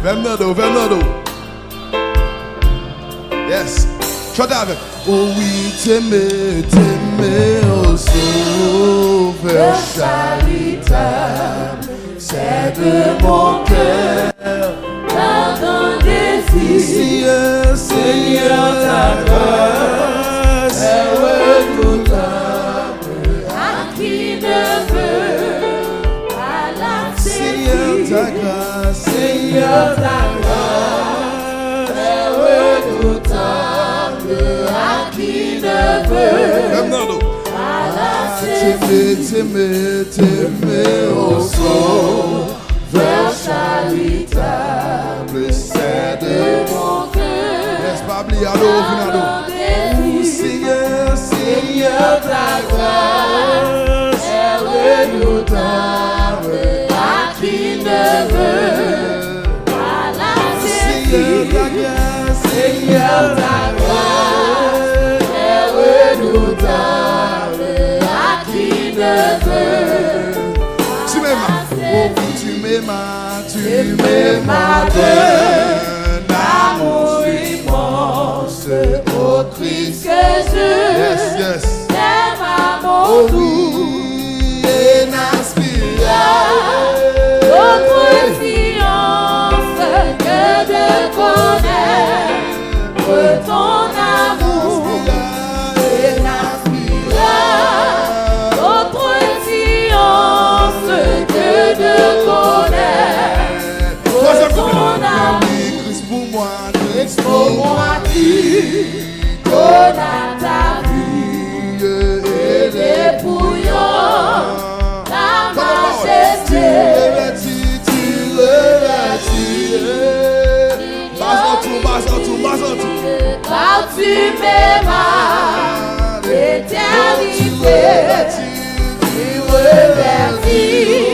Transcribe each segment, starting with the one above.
Fernando. Yes. Chante avec. Oh oui, t'aimer, oh sauveur charitable, c'est de mon cœur. Pardon des Seigneur, Seigneur, ta grâce est redoutable. à qui ne veut pas la Seigneur, ta grâce, Seigneur, ta grâce est redoutable. À qui ne veut pas la t'aimer, oh sauveur charitable, c'est de mon cœur. Laisse pas oublier, allô, Seigneur, Seigneur, ta grâce est redoutable. À qui ne veut pas la Seigneur, ta grâce, Seigneur, ta grâce est redoutable. À qui ne veut tu m'aimas d'un amour immense, oh Christ. Yes. t'aime à mon Oui, et Notre science que de connaître ton amour et n'inspira. Notre science que de connaître ton amour. Christ pour moi, Pour moi qui connais ta vie et dépouillant ta majesté. Car tu m'aimas l'éternité, tu revertis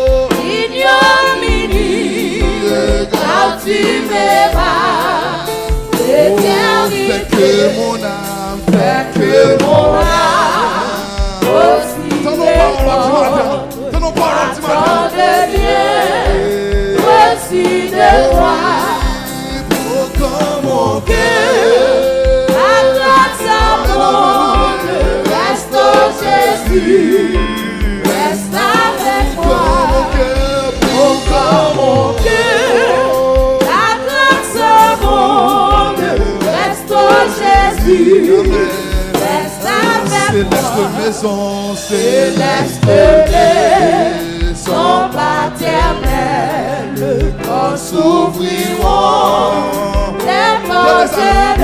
l'ignominie. Car tu m'aimas l'éternité, Fais que mon âme aussi tant de bien, aussi de toi. comme mon À grâce abonde, reste au Jésus, reste avec moi. Encore mon cœur, à grâce abonde, reste au Jésus, reste avec moi. Céleste maison paternelle, quand s'ouvriront les portes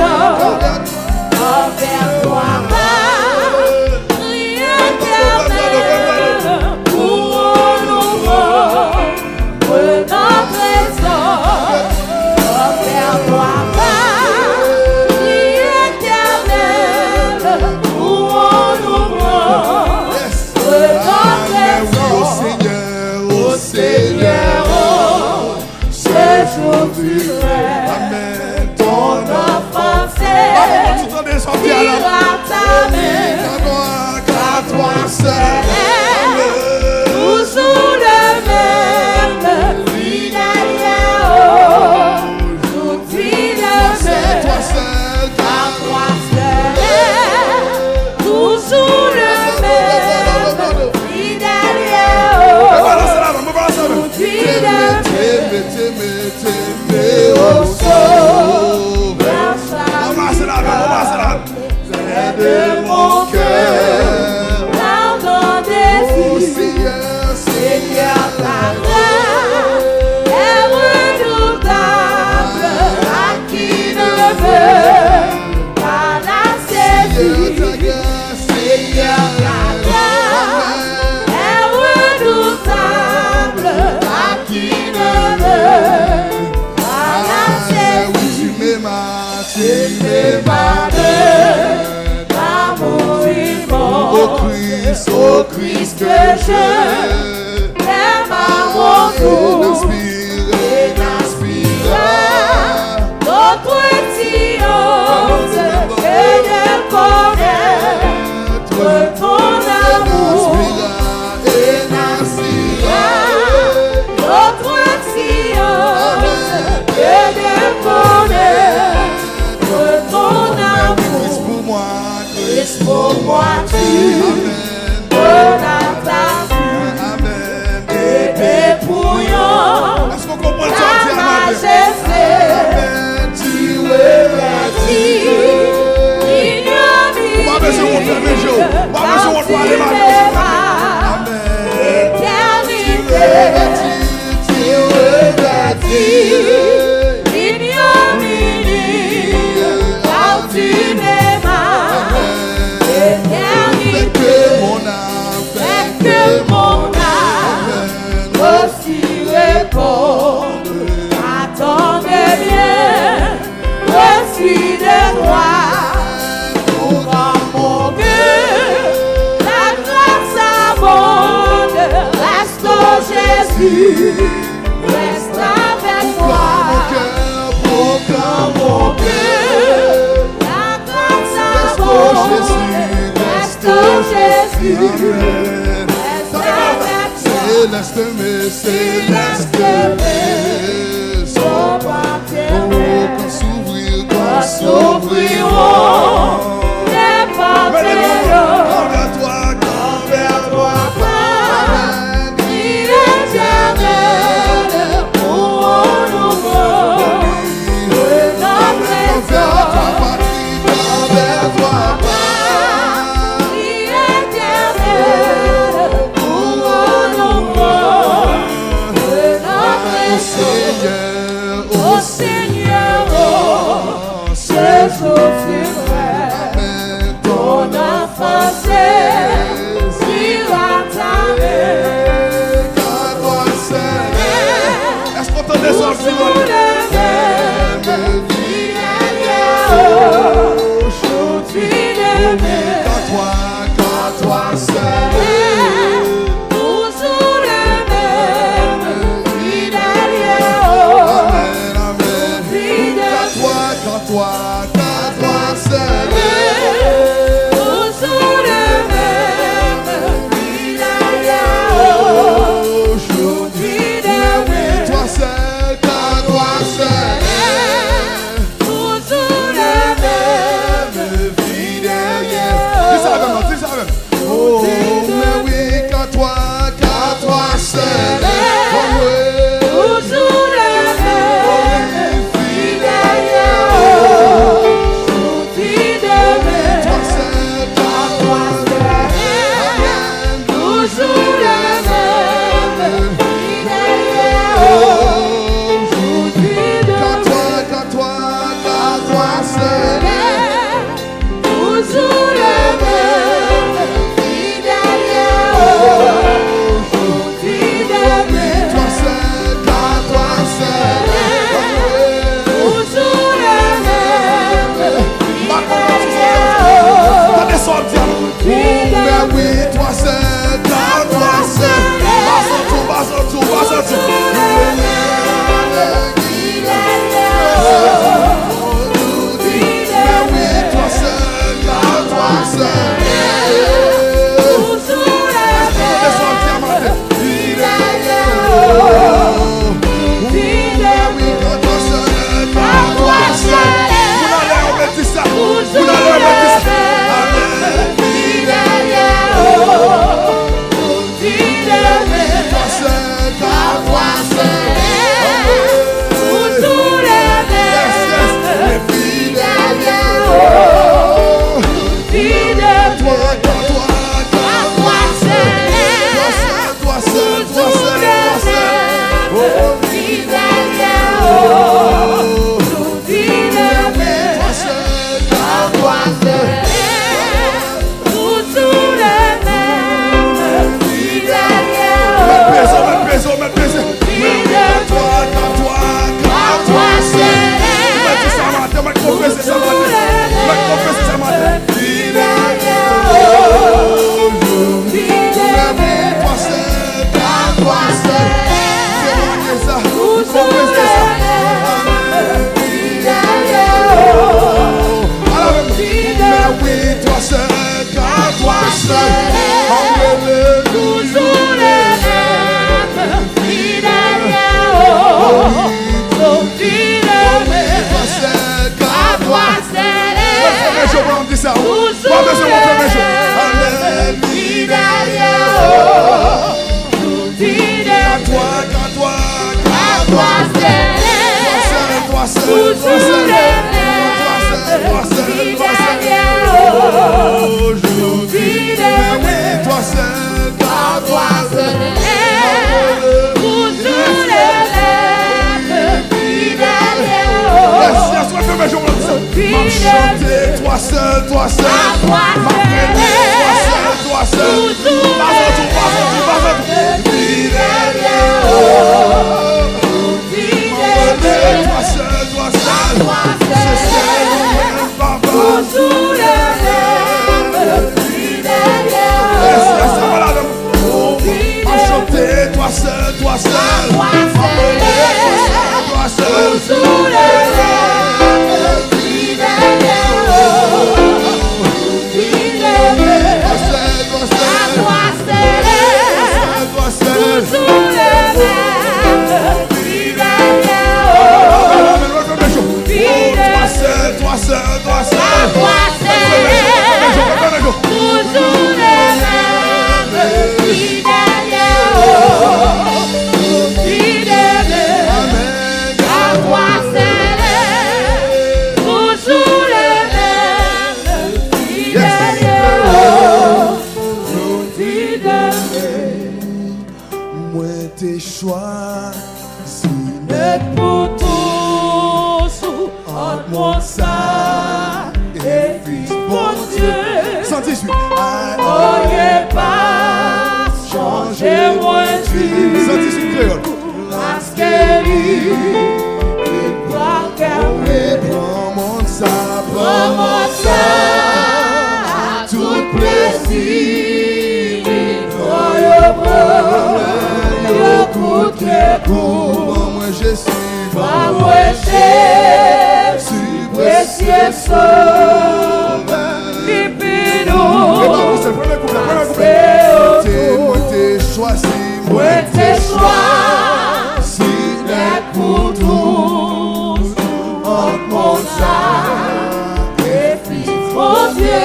envers toi, rien éternel, pour nous notre essor, envers toi, rien éternel, pour nous notre essor, au Seigneur, ce jour du Amen. ton offense ira ta main, car toi seul est toujours le même, fidèle, tout fidèle, car toi seul est toujours le même, fidèle, tout fidèle. Oh, sauveur charitable, c'est de mon cœur, pardon des Seigneur, ta grâce est redoutable. À qui ne veut pas la saisir, Seigneur, ta grâce est redoutable. À qui ne veut pas la saisir, tu m'aimas d'amour immense. Au Christ que je t'aime à mon tour et n'inspire d'autre science que de connaître ton amour et n'inspire d'autre science reste avec moi. Proclame mon cœur. La grâce à Reste mon Jésus, reste Jésus. Amen. Reste avec moi. Céleste mes Son paternel. Quand s'ouvriront les portes. envers toi, Il est éternel pour un nouveau. Notre essor. envers toi, Il est éternel pour un nouveau. Notre essor. Au Seigneur, je souffrirai. Ton enfant saisira ta est-ce qu'on t'entend ça? Qu'à toi seul. Amen, amen. Qu'à toi seul. Toi seul, qu'à toi seul. Dis ça avec moi, dis ça avec moi. Oh, mais oui, qu'à toi seul. Oh, oui. Toi seul, qu'à toi seul. Amen. Qu'à toi seul. Toi seul, qu'à toi seul. Mais oui, toi seul, qu'à toi seul. Passe en tout. Mais oui, toi seul, qu'à toi seul. Toi seul, toi seul, toi seul, toi seul, pour tous, entre mon sang et fils, mon Dieu. 118. Oyez pas changer moi vie. 118 créole. Parce qu'elle il doit garder. Prends mon sang, Prends mon sang, tout plaisir. Yo coûte que pour moi je suis. moi Jésus, précieux sauveur. Moi t'es choisi, moi t'es choisi, pour tous, entre mon sang et fils, mon Dieu.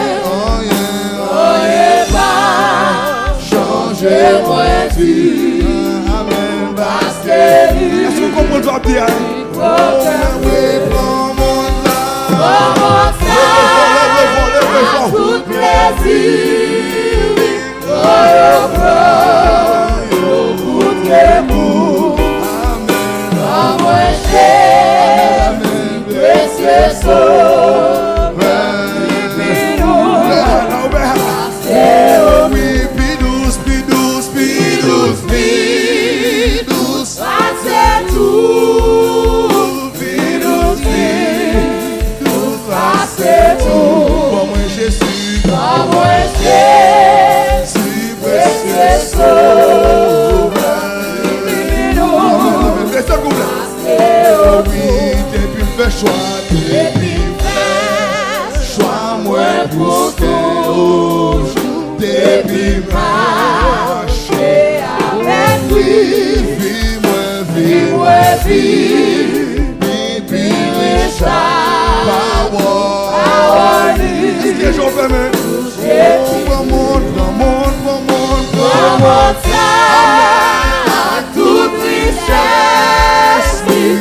Oyez pas changer moi vie. Amen. Parce que Est-ce qu'on comprend le papier? tout plaisir. Choix, choix, moi pour toujours, depuis marcher avec lui, vie, puis parole. Est-ce que j'en fais même? Toute richesse,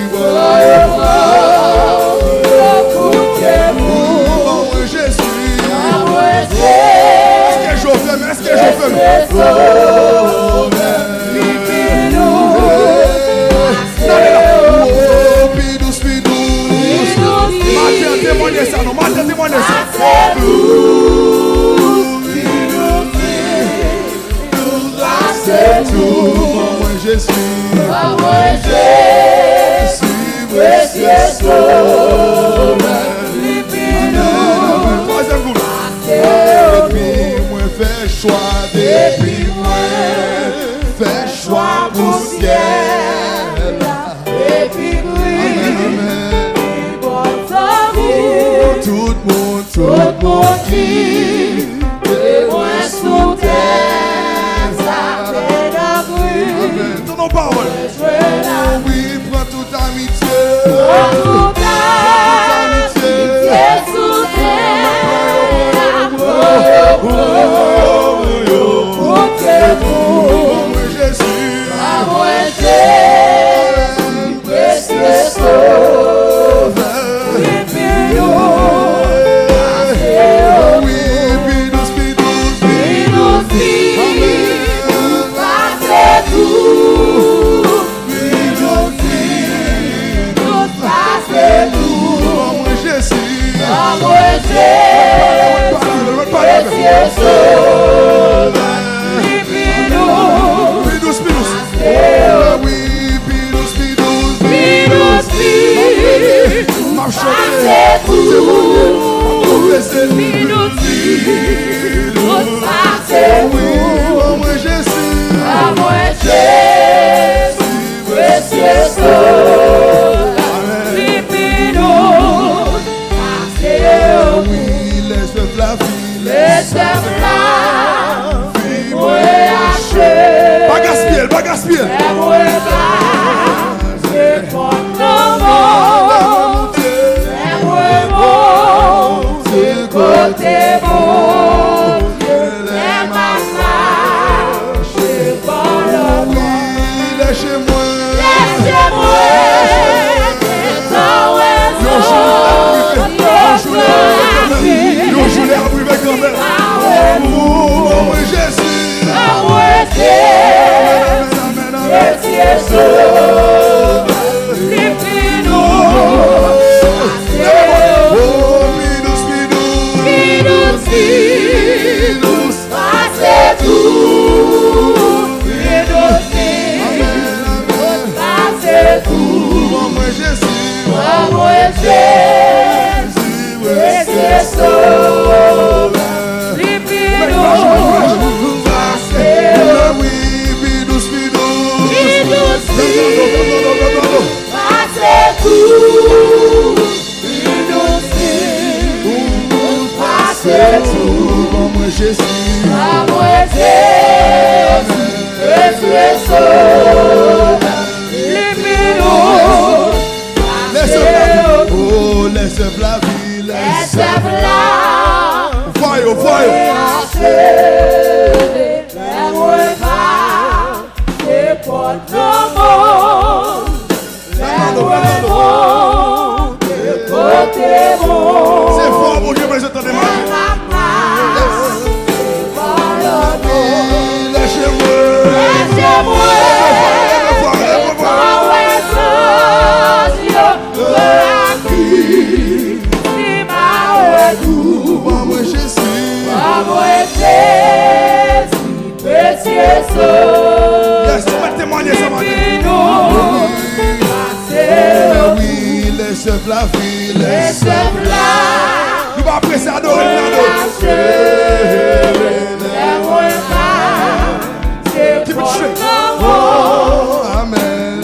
est-ce que je fais? Ça, non, ma témoigner ça. C'est tout, moi je suis. Précieux sauveur. Troisième boule. Depuis moi fais choix, depuis moi fais choix pour ciel. Depuis tout le monde qui est moins sous terre, ça fait la bruit. Dans nos paroles. Oui, prends toute amitié. Toute amitié sous terre. Moi je suis. Moi Jésus, précieux sauveur. Pas gaspiller. C'est fort, mon Dieu, mais je t'en demande. Laisse-moi témoigner ça matin. Oui, laisse la vie, laisse la. Tu vas apprécier adorer le Amen.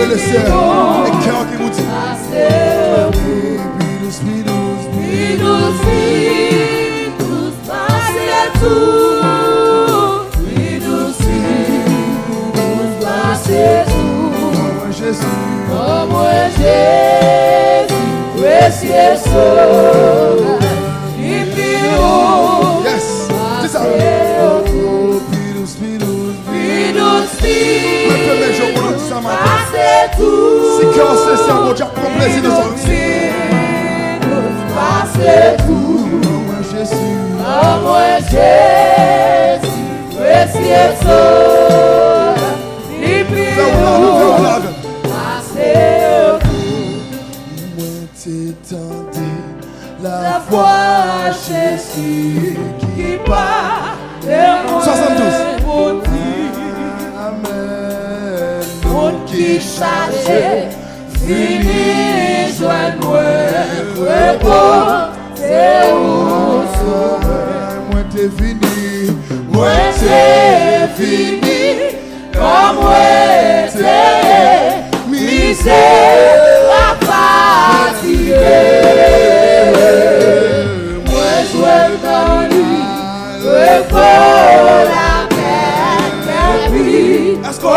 frères et sœurs, et cœur qui vous dit. Yes, c'est ça. Si cœur sincère, mon Dieu, prend plaisir de son la foi Jésus qui part de moi. 72. Amen. Monde qui chargé, fini, joins-moi, repos, c'est où sauver. Moi t'es fini, Moi t'es fini, comme moi t'es misère, la fatigué. Moi jouais dans lui, repos, la peine, la vie. est-ce qu'on a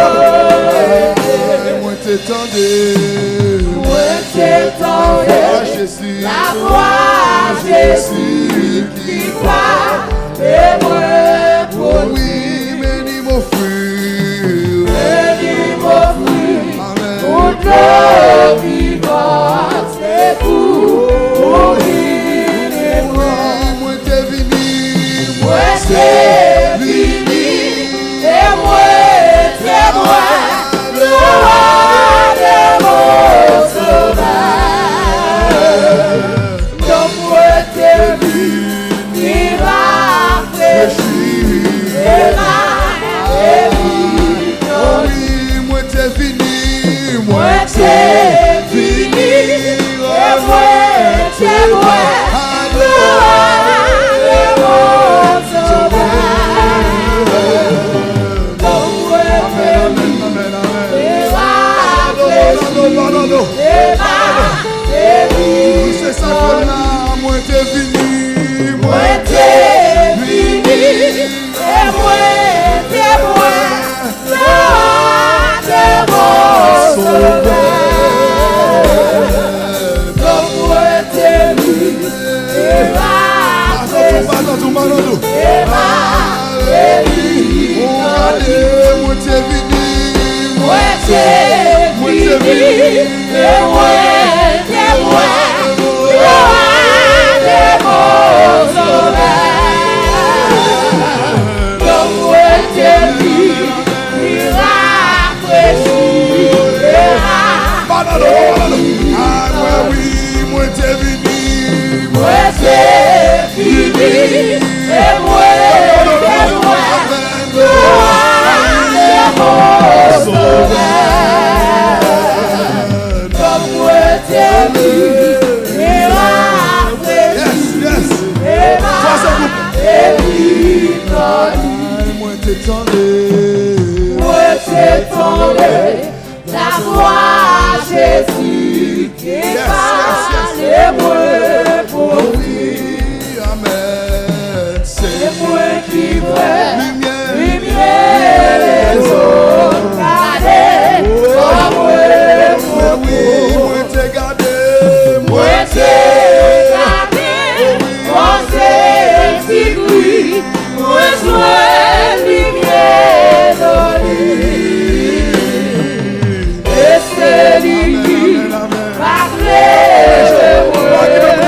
moi t'étendais, Moi t'étendais, Jésus, la voix Jésus qui part, et moi pour lui. oui, bénis mon fruit, Bénis mon fruit, amen. toute le vivant, c'est pour lui et moi. Moi t'es venu, Moi c'est fini, et moi c'est moi, le roi de mon sauveur. Donc moi c'est fini, rafraîchi, et là, et oui, moi t'es venu, moi c'est fini, et moi c'est moi, le roi de mon sauveur. Donc moi c'est fini, et rafraîchi, et là, et c'est ça que là, moi t'es venu, moi c'est fini, et moi c'est moi, le roi de mon sauveur. Donc moi c'est fini, et rafraîchi, et là, et moi t'es venu, moi c'est fini, et moi c'est moi, le roi de mon sauveur. Donc moi c'est fini, rafraîchi, et là, ah oui, moi t'es venu, moi c'est fini, et moi c'est moi, le roi de mon sauveur. Comme moi c'est fini, et rafraîchi, yes, et là, et moi t'étendais, moi c'est tombé, la voix Jésus qui parle, et moi pour lui. oui, amen, C'est moi qui vois, lumière, lumière les autres, regardez, comme moi pour oui, moi t'es gardé, moi c'est gardé, moi c'est figure, moi joie lumière dans lui. Et c'est lui qui parle de moi.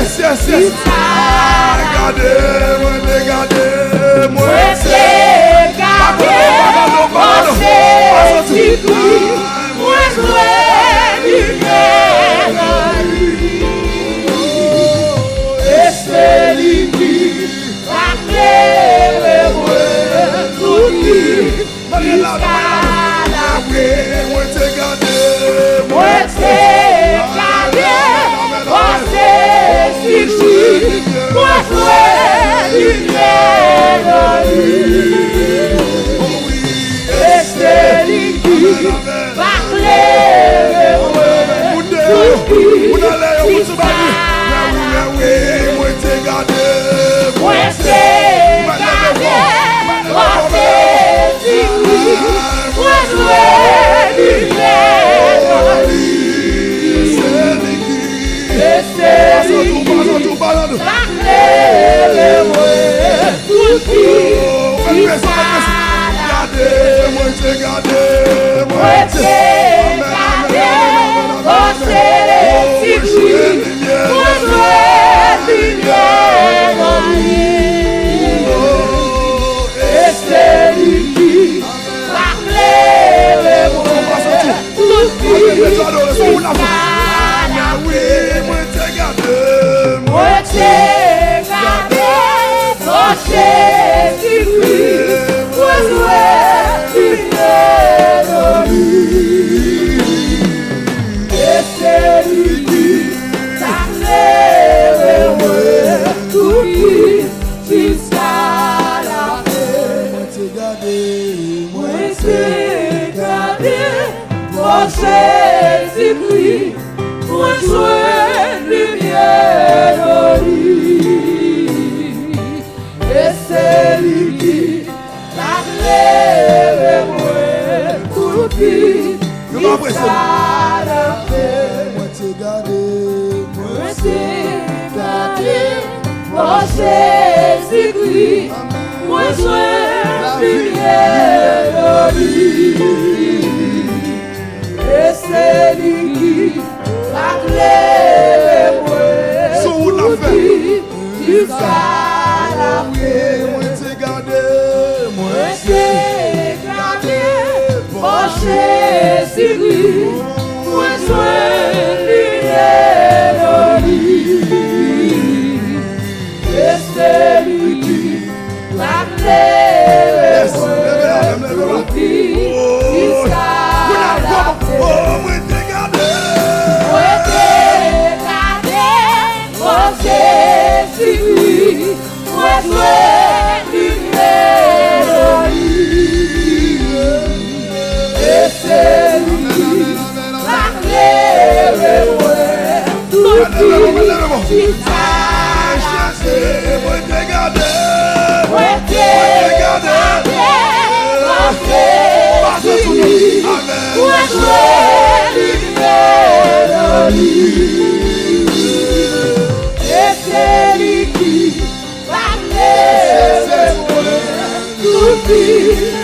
Be